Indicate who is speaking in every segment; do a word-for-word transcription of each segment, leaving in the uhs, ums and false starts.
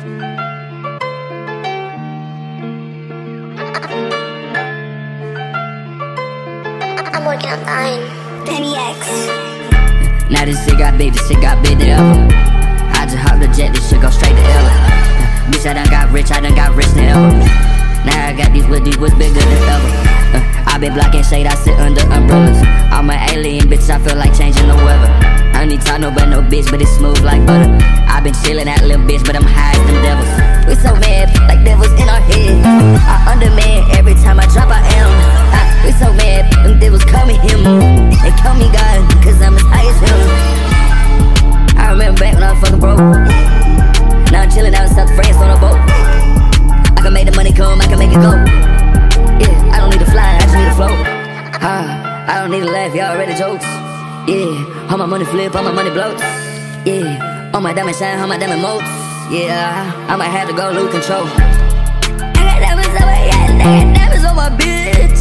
Speaker 1: I'm working on dying. Benny X.
Speaker 2: Now this shit got big, this shit got big than ever. I just hopped the jet, this shit go straight to L A. Bitch, I done got rich, I done got rich than ever. Now I got these with these was bigger than ever. uh, I been blocking shade, I sit under umbrellas. I'm an alien, bitch, I feel like changing the weather. I don't need talk no but no bitch, but it's smooth like butter. I been chillin' that little bitch, but I'm high as them devils. We so mad, like devils in our head. I underman every time I drop, I am. I, we so mad, them devils call me him. They call me God, cause I'm as high as him. I remember back when I was fucking broke. Now I'm chillin' out in South France on a boat. I can make the money come, I can make it go. Yeah, I don't need to fly, I just need to float. Ah, I don't need to laugh, y'all already jokes. Yeah, all my money flip, all my money bloats. Yeah, all my diamonds shine, all my diamond motes. Yeah, I might have to go lose control. I got diamonds on my yacht, I got diamonds on my bitch.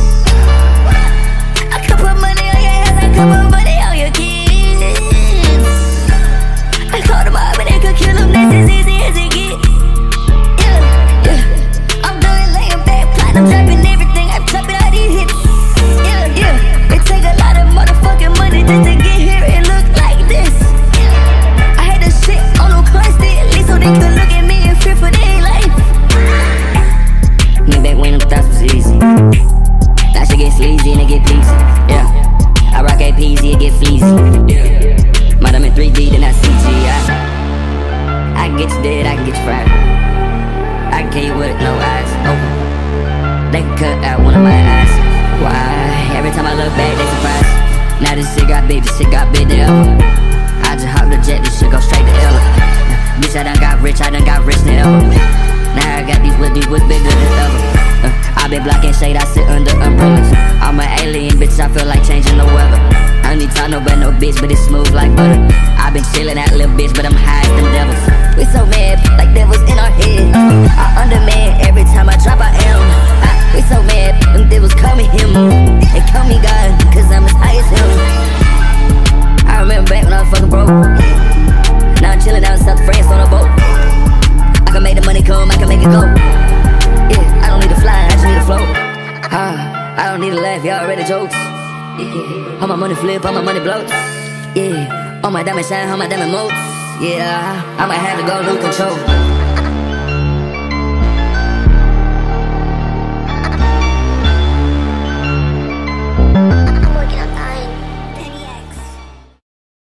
Speaker 2: I can put money on your ass, I can put money on your kids. I call them up and they could kill them, that's as easy as it get. Yeah, yeah, I'm done laying back, platinum dropping everything, I'm dropping all these hits. Yeah, yeah, it take a lot of motherfucking money just to get here and look like this. I had to shit on them constantly so they could look at me and fear for their life. Nigga, back when them thoughts was easy. Now shit get sleazy and it get peasy. Yeah, I rock A Ps, it get fleazy. Yeah, but I'm in three D, then I C G. I, I can get you dead, I can get you fried. I can kill you with no eyes open. They can cut out one of my eyes. Why? Every time I look back, they surprised. Now this shit got big, this shit got big than ever. I just hopped the jet, this shit go straight to L A. Bitch, I done got rich, I done got rich than ever. Now I got these with these was bigger than ever. uh, I been blocking shade, I sit under umbrellas. I'm an alien, bitch, I feel like changing the weather. I don't need talk no but no bitch, but it's smooth like butter. I been chillin' that little bitch, but I'm high as them devils. We so mad, like devils in our head. I underman every time I drop, I am. I, we so mad, them devils call me him. They call me God, cause I'm as high as him. I remember back when I was fucking broke. Now I'm chillin' out in South France on a boat. I can make the money come, I can make it go. Yeah, I don't need to fly, I just need to float. Ah, I don't need to laugh, y'all already jokes. Yeah, all my money flip, all my money bloats. Yeah, all my diamonds shine, all my diamond motes. Yeah, I might have to go lose control.